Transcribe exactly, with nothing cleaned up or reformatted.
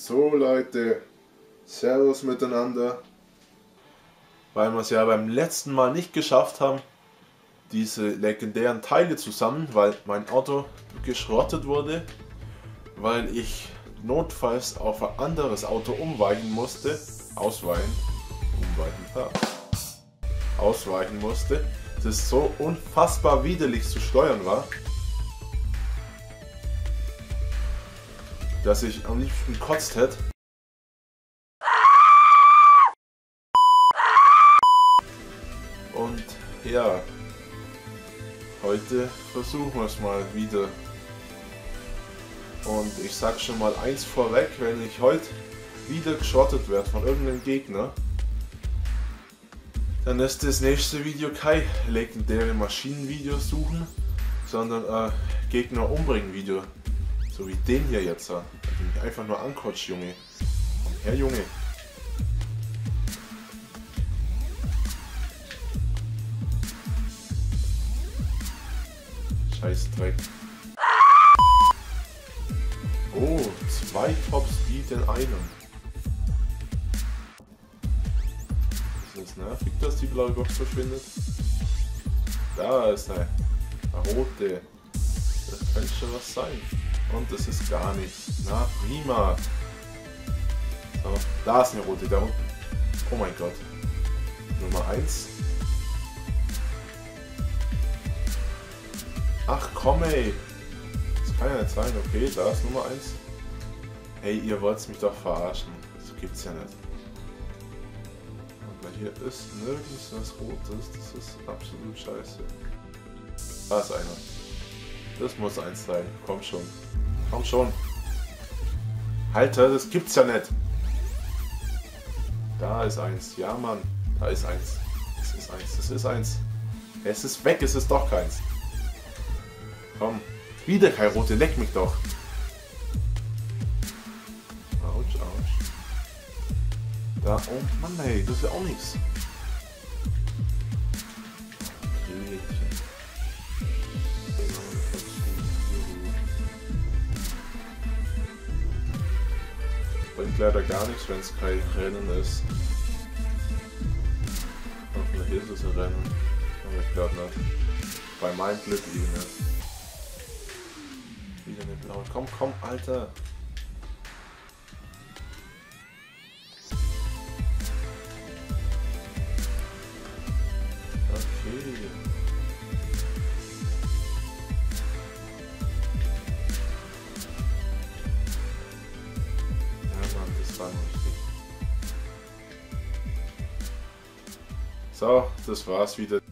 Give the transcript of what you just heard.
So Leute, Servus miteinander. Weil wir es ja beim letzten Mal nicht geschafft haben, diese legendären Teile zusammen, weil mein Auto geschrottet wurde, weil ich notfalls auf ein anderes Auto umweichen musste, ausweichen, umweichen, ja. ausweichen musste, das so unfassbar widerlich zu steuern war, dass ich am liebsten gekotzt hätte. Und ja, heute versuchen wir es mal wieder. Und ich sag schon mal eins vorweg, wenn ich heute wieder geschrottet werde von irgendeinem Gegner, dann ist das nächste Video kein legendäre Maschinenvideo suchen, sondern ein Gegner umbringen Video. So wie den hier jetzt, der mich einfach nur ankotzt, Junge. Komm her, Junge. Scheiß Dreck. Oh, zwei Top Speed in einem. Ist das nervig, dass die blaue Box verschwindet? Da ist eine, eine rote. Das könnte schon was sein. Und das ist gar nichts. Na prima. So, da ist eine rote, da unten. Oh mein Gott. Nummer eins. Ach komm ey. Das kann ja nicht sein. Okay, da ist Nummer eins. Hey, ihr wollt mich doch verarschen. Das gibt's ja nicht. Aber hier ist nirgends was Rotes. Das ist absolut scheiße. Da ist einer. Das muss eins sein. Komm schon. Komm schon. Alter, das gibt's ja nicht. Da ist eins. Ja, Mann. Da ist eins. Es ist eins. Das ist eins. Es ist weg. Es ist doch keins. Komm. Wieder kein rote. Leck mich doch. Autsch, autsch. Da. Oh Mann, ey. Das ist ja auch nichts. Bringt leider gar nichts, wenn es kein Rennen ist. Hoffentlich ist es ein Rennen. Aber ich glaube nicht. Bei meinem Glück eben nicht. Wieder eine blaue. Komm, komm, Alter! Okay. So, das war's wieder.